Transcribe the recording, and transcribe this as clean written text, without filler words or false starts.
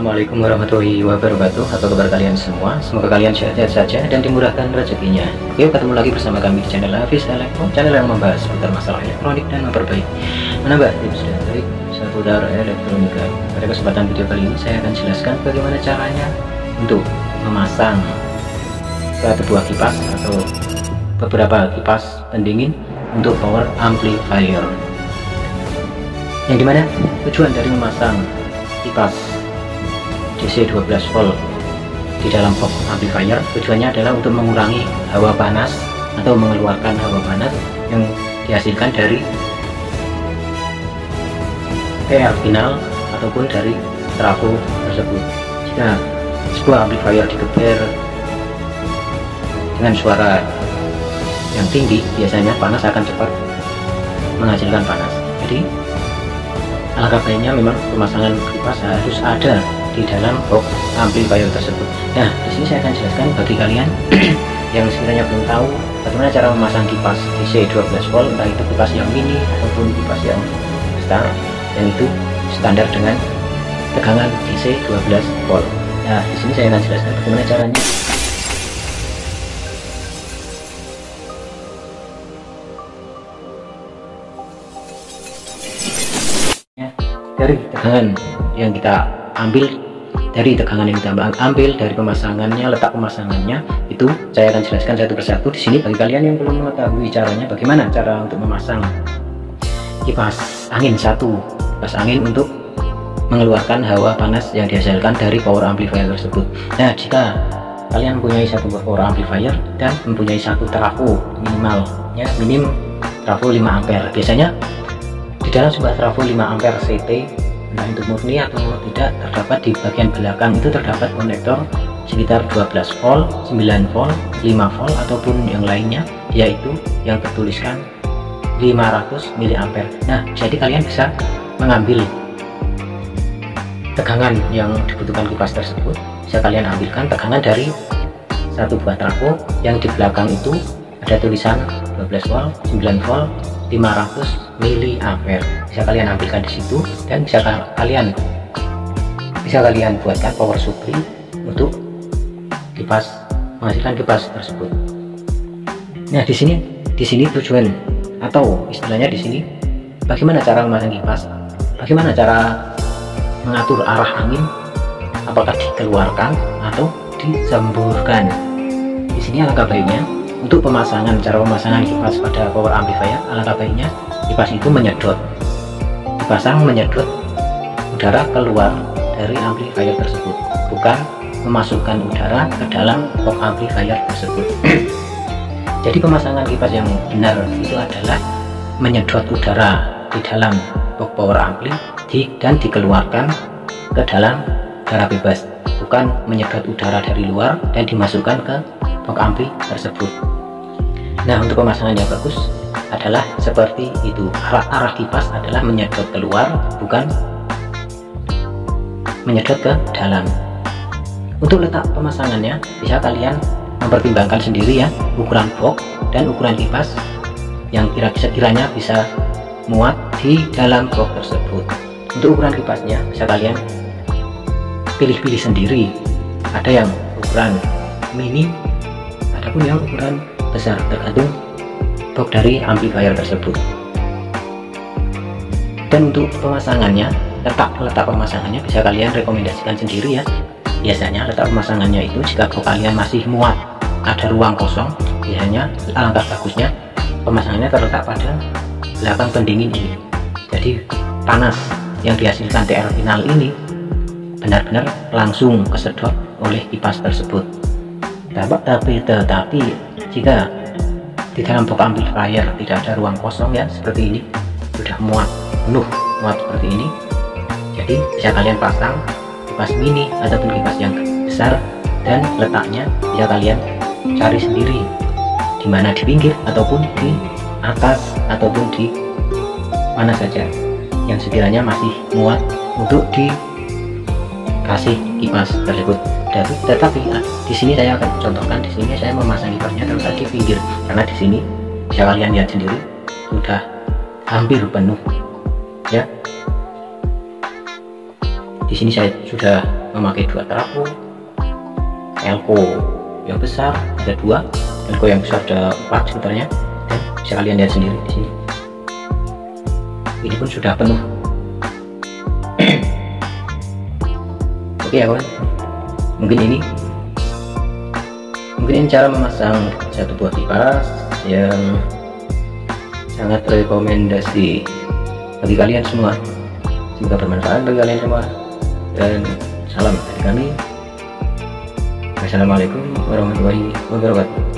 Assalamualaikum warahmatullahi wabarakatuh. Apa kabar kalian semua? Semoga kalian sehat-sehat saja dan dimurahkan rezekinya. Oke, ketemu lagi bersama kami di channel Hafiz Elektro, channel yang membahas seputar masalah elektronik dan memperbaiki, menambah tips dan trik seputar elektronika. Pada kesempatan video kali ini saya akan jelaskan bagaimana caranya untuk memasang suatu buah kipas atau beberapa kipas pendingin untuk power amplifier. Yang dimana tujuan dari memasang kipas DC 12 volt di dalam box amplifier tujuannya adalah untuk mengurangi hawa panas atau mengeluarkan hawa panas yang dihasilkan dari PR final ataupun dari trafo tersebut. Jika sebuah amplifier digeber dengan suara yang tinggi, biasanya panas akan cepat menghasilkan panas. Jadi alangkah baiknya memang pemasangan kipas harus ada di dalam box amplifier tersebut. Nah, di sini saya akan jelaskan bagi kalian yang sekiranya belum tahu bagaimana cara memasang kipas DC 12 volt, entah itu kipas yang mini ataupun kipas yang besar, yang itu standar dengan tegangan DC 12 volt. Nah, di sini saya akan jelaskan bagaimana caranya. Dari tegangan yang kita ambil, dari pemasangannya, letak pemasangannya itu saya akan jelaskan satu persatu di sini bagi kalian yang belum mengetahui caranya, bagaimana cara untuk memasang kipas angin untuk mengeluarkan hawa panas yang dihasilkan dari power amplifier tersebut. Nah, jika kalian mempunyai satu buah power amplifier dan mempunyai satu trafo minim trafo 5 ampere, biasanya di dalam sebuah trafo 5 ampere CT, entah itu murni atau tidak, terdapat di bagian belakang itu terdapat konektor sekitar 12 volt, 9 volt, 5 volt ataupun yang lainnya, yaitu yang tertuliskan 500 mA. Nah, jadi kalian bisa mengambil tegangan yang dibutuhkan kipas tersebut, bisa kalian ambilkan tegangan dari satu buah trafo yang di belakang itu ada tulisan 12 volt, 9 volt, 500 mA. Bisa kalian ambilkan di situ dan bisa kalian buatkan power supply untuk kipas, menghasilkan kipas tersebut. Nah, di sini tujuan atau istilahnya di sini bagaimana cara memasang kipas, bagaimana cara mengatur arah angin, apakah dikeluarkan atau disemburkan. Di sini alangkah baiknya untuk cara pemasangan kipas pada power amplifier, alangkah baiknya kipas itu dipasang menyedot udara keluar dari amplifier tersebut, bukan memasukkan udara ke dalam box amplifier tersebut. Jadi pemasangan kipas yang benar itu adalah menyedot udara di dalam box power ampli dan dikeluarkan ke dalam udara bebas, bukan menyedot udara dari luar dan dimasukkan ke box ampli tersebut. Nah, untuk pemasangan yang bagus adalah seperti itu. Arah kipas adalah menyedot keluar, bukan menyedot ke dalam. Untuk letak pemasangannya bisa kalian mempertimbangkan sendiri ya, ukuran box dan ukuran kipas yang kiranya bisa muat di dalam box tersebut. Untuk ukuran kipasnya bisa kalian pilih-pilih sendiri. Ada yang ukuran mini, adapun yang ukuran besar, tergantung box dari amplifier tersebut. Dan untuk pemasangannya, letak pemasangannya bisa kalian rekomendasikan sendiri ya. Biasanya letak pemasangannya itu jika box kalian masih muat, ada ruang kosong, biasanya alangkah bagusnya pemasangannya terletak pada belakang pendingin ini. Jadi panas yang dihasilkan TR final ini benar-benar langsung kesedot oleh kipas tersebut. Tetapi jika di dalam box amplifier tidak ada ruang kosong ya, seperti ini, sudah muat seperti ini, jadi bisa kalian pasang kipas mini ataupun kipas yang besar, dan letaknya bisa kalian cari sendiri, di mana di pinggir ataupun di atas ataupun di mana saja yang sekiranya masih muat untuk dikasih kipas tersebut. Tetapi di sini saya akan contohkan, di sini saya memasang kipasnya terletak di pinggir, karena di sini bisa kalian lihat sendiri sudah hampir penuh ya. Di sini saya sudah memakai 2 trafo, elko yang besar ada 2, elko yang besar ada 4 sebenarnya, dan bisa kalian lihat sendiri di sini. Ini pun sudah penuh. Oke ya kawan, mungkin ini cara memasang satu buah kipas yang sangat rekomendasi bagi kalian semua. Semoga bermanfaat bagi kalian semua, dan salam dari kami. Wassalamualaikum warahmatullahi wabarakatuh.